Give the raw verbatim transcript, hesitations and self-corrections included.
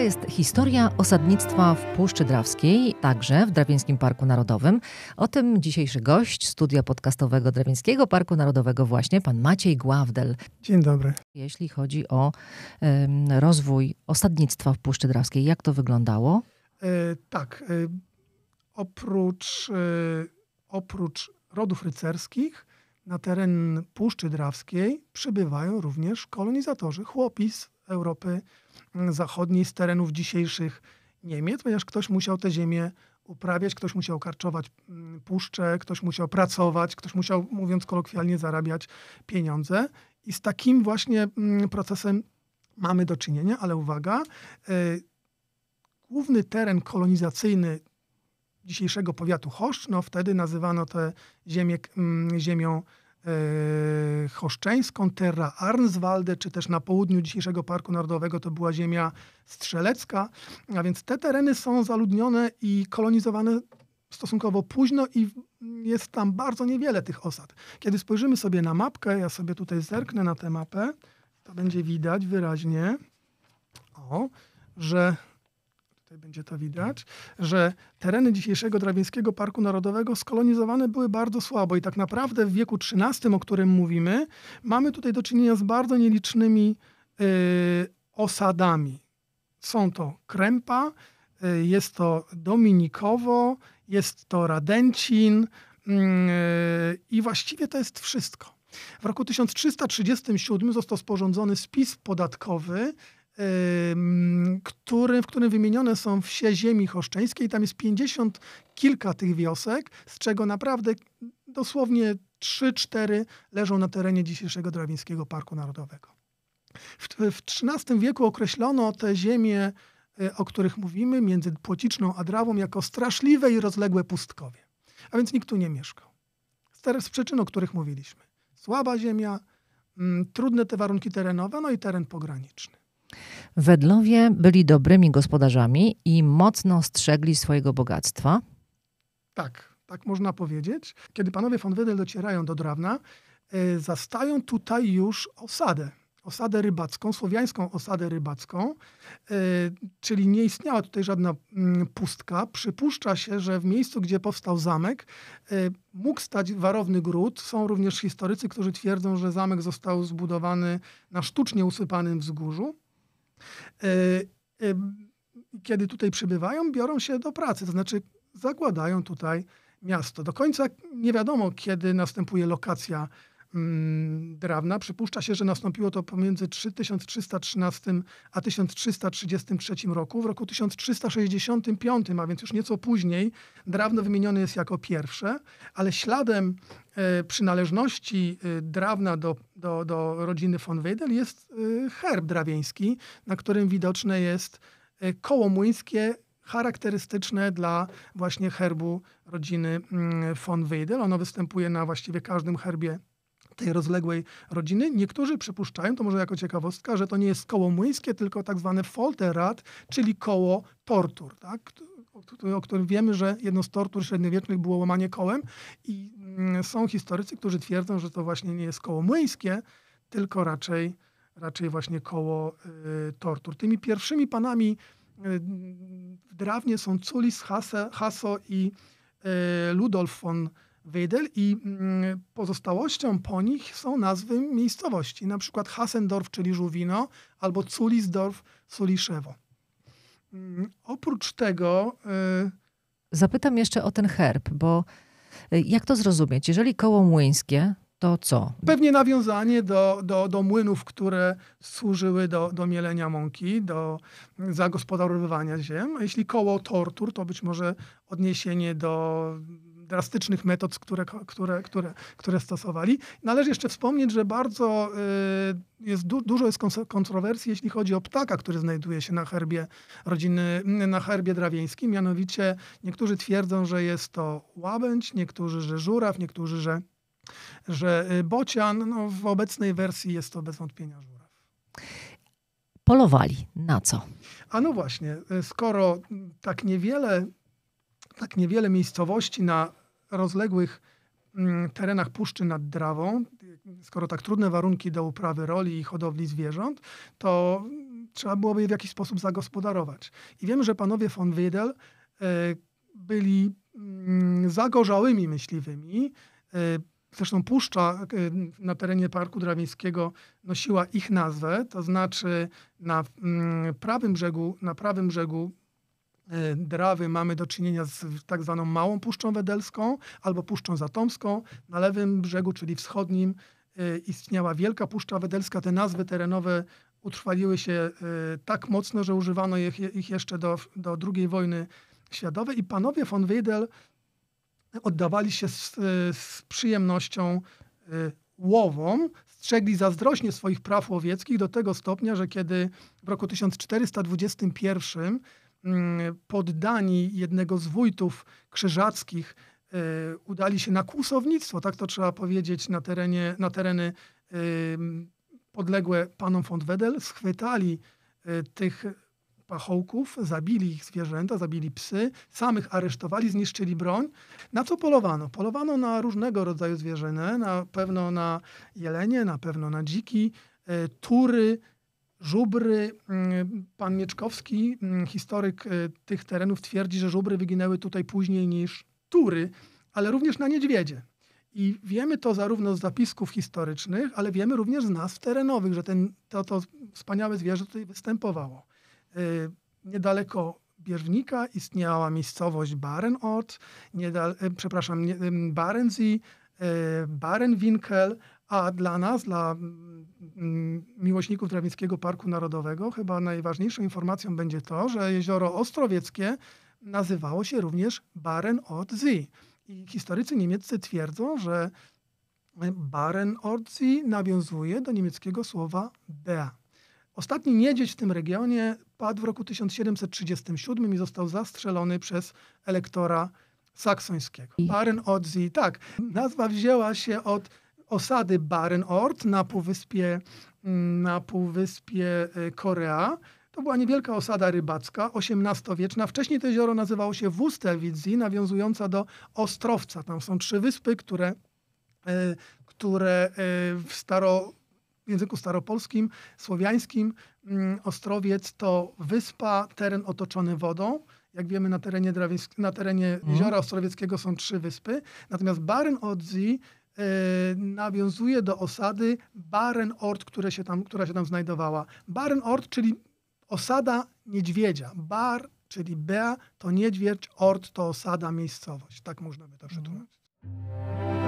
jest historia osadnictwa w Puszczy Drawskiej, także w Drawieńskim Parku Narodowym. O tym dzisiejszy gość studia podcastowego Drawieńskiego Parku Narodowego właśnie, pan Maciej Gławdel. Dzień dobry. Jeśli chodzi o um, rozwój osadnictwa w Puszczy Drawskiej, jak to wyglądało? E, tak, e, oprócz, e, oprócz rodów rycerskich na teren Puszczy Drawskiej przybywają również kolonizatorzy, chłopi z Europy Zachodniej, z terenów dzisiejszych Niemiec, ponieważ ktoś musiał tę ziemię uprawiać, ktoś musiał karczować puszczę, ktoś musiał pracować, ktoś musiał, mówiąc kolokwialnie, zarabiać pieniądze. I z takim właśnie procesem mamy do czynienia, ale uwaga, główny teren kolonizacyjny dzisiejszego powiatu Choszcz, no wtedy nazywano tę ziemię ziemią e, choszczeńską, Terra Arnswalde, czy też na południu dzisiejszego Parku Narodowego to była ziemia strzelecka, a więc te tereny są zaludnione i kolonizowane stosunkowo późno i jest tam bardzo niewiele tych osad. Kiedy spojrzymy sobie na mapkę, ja sobie tutaj zerknę na tę mapę, to będzie widać wyraźnie, o, że tutaj będzie to widać, że tereny dzisiejszego Drawieńskiego Parku Narodowego skolonizowane były bardzo słabo i tak naprawdę w wieku trzynastym, o którym mówimy, mamy tutaj do czynienia z bardzo nielicznymi y, osadami. Są to Krępa, y, jest to Dominikowo, jest to Radęcin y, i właściwie to jest wszystko. W roku tysiąc trzysta trzydziestym siódmym został sporządzony spis podatkowy, Który, w którym wymienione są wsie ziemi choszczeńskiej. Tam jest pięćdziesiąt kilka tych wiosek, z czego naprawdę dosłownie trzy cztery leżą na terenie dzisiejszego Drawieńskiego Parku Narodowego. W, w trzynastym wieku określono te ziemie, o których mówimy, między Płociczną a Drawą, jako straszliwe i rozległe pustkowie. A więc nikt tu nie mieszkał. Z, z przyczyn, o których mówiliśmy. Słaba ziemia, m, trudne te warunki terenowe, no i teren pograniczny. Wedlowie byli dobrymi gospodarzami i mocno strzegli swojego bogactwa. Tak, tak można powiedzieć. Kiedy panowie von Wedel docierają do Drawna, y, zastają tutaj już osadę. Osadę rybacką, słowiańską osadę rybacką, y, czyli nie istniała tutaj żadna y, pustka. Przypuszcza się, że w miejscu, gdzie powstał zamek, y, mógł stać warowny gród. Są również historycy, którzy twierdzą, że zamek został zbudowany na sztucznie usypanym wzgórzu. Kiedy tutaj przybywają, biorą się do pracy, to znaczy zakładają tutaj miasto. Do końca nie wiadomo, kiedy następuje lokacja Drawna. Przypuszcza się, że nastąpiło to pomiędzy tysiąc trzysta trzynastym a tysiąc trzysta trzydziestym trzecim roku. W roku tysiąc trzysta sześćdziesiątym piątym, a więc już nieco później, Drawno wymienione jest jako pierwsze, ale śladem e, przynależności e, Drawna do, do, do rodziny von Wedel jest e, herb drawieński, na którym widoczne jest e, koło młyńskie, charakterystyczne dla właśnie herbu rodziny mm, von Wedel. Ono występuje na właściwie każdym herbie tej rozległej rodziny. Niektórzy przypuszczają, to może jako ciekawostka, że to nie jest koło młyńskie, tylko tak zwane Folterrad, czyli koło tortur, tak? O, o którym wiemy, że jedną z tortur średniowiecznych było łamanie kołem i mm, są historycy, którzy twierdzą, że to właśnie nie jest koło młyńskie, tylko raczej, raczej właśnie koło y, tortur. Tymi pierwszymi panami y, w Drawnie są Zulis, Hasse, Hasso i y, Ludolf von Wedel i mm, pozostałością po nich są nazwy miejscowości, na przykład Hassendorf, czyli Żuwino, albo Zulisdorf, Suliszewo. Mm, oprócz tego... Y... Zapytam jeszcze o ten herb, bo jak to zrozumieć? Jeżeli koło młyńskie, to co? Pewnie nawiązanie do, do, do młynów, które służyły do, do mielenia mąki, do zagospodarowywania ziem. A jeśli koło tortur, to być może odniesienie do drastycznych metod, które, które, które, które stosowali. Należy jeszcze wspomnieć, że bardzo y, jest, du, dużo jest kontrowersji, jeśli chodzi o ptaka, który znajduje się na herbie rodziny, na herbie drawieńskim. Mianowicie niektórzy twierdzą, że jest to łabędź, niektórzy, że żuraw, niektórzy, że, że bocian. No, w obecnej wersji jest to bez wątpienia żuraw. Polowali na co? A no właśnie, skoro tak niewiele tak niewiele miejscowości na rozległych mm, terenach Puszczy nad Drawą, skoro tak trudne warunki do uprawy roli i hodowli zwierząt, to trzeba byłoby je w jakiś sposób zagospodarować. I wiemy, że panowie von Wedel byli zagorzałymi myśliwymi. Zresztą puszcza na terenie Parku Drawińskiego nosiła ich nazwę, to znaczy na prawym brzegu, na prawym brzegu Drawy mamy do czynienia z tak zwaną Małą Puszczą Wedelską albo Puszczą Zatomską. Na lewym brzegu, czyli wschodnim, istniała Wielka Puszcza Wedelska. Te nazwy terenowe utrwaliły się tak mocno, że używano ich, ich jeszcze do, do drugiej wojny światowej i panowie von Wedel oddawali się z, z przyjemnością łowom, strzegli zazdrośnie swoich praw łowieckich do tego stopnia, że kiedy w roku tysiąc czterysta dwudziestym pierwszym poddani jednego z wójtów krzyżackich udali się na kłusownictwo, tak to trzeba powiedzieć, na, terenie, na tereny podległe panom von Wedel, schwytali tych pachołków, zabili ich zwierzęta, zabili psy, samych aresztowali, zniszczyli broń. Na co polowano? Polowano na różnego rodzaju zwierzyny, na pewno na jelenie, na pewno na dziki, tury, żubry. Pan Mieczkowski, historyk tych terenów, twierdzi, że żubry wyginęły tutaj później niż tury, ale również na niedźwiedzie. I wiemy to zarówno z zapisków historycznych, ale wiemy również z nazw terenowych, że ten, to, to wspaniałe zwierzę tutaj występowało. Yy, niedaleko Bierzwnika istniała miejscowość Barenort, niedal, yy, przepraszam, nie, yy, Barensee, yy, Barenwinkel, a dla nas, dla yy, miłośników Drawińskiego Parku Narodowego, chyba najważniejszą informacją będzie to, że jezioro Ostrowieckie nazywało się również Barenortsee. I historycy niemieccy twierdzą, że Barenortsee nawiązuje do niemieckiego słowa Bär. Ostatni niedźwiedź w tym regionie padł w roku tysiąc siedemset trzydziestym siódmym i został zastrzelony przez elektora saksońskiego. Barenortsee, tak. Nazwa wzięła się od osady Barenort na półwyspie, na półwyspie Korea. To była niewielka osada rybacka, osiemnastowieczna. Wcześniej to jezioro nazywało się Wustelwitzsee, nawiązująca do Ostrowca. Tam są trzy wyspy, które, które w, staro, w języku staropolskim, słowiańskim Ostrowiec to wyspa, teren otoczony wodą. Jak wiemy, na terenie, Drawińsk- na terenie mm. jeziora Ostrowieckiego są trzy wyspy. Natomiast Barenortsee nawiązuje do osady Barenort, które się tam, która się tam znajdowała. Barenort, czyli osada niedźwiedzia. Bar, czyli Bea, to niedźwiedź, ort to osada, miejscowość. Tak można by to przetłumaczyć.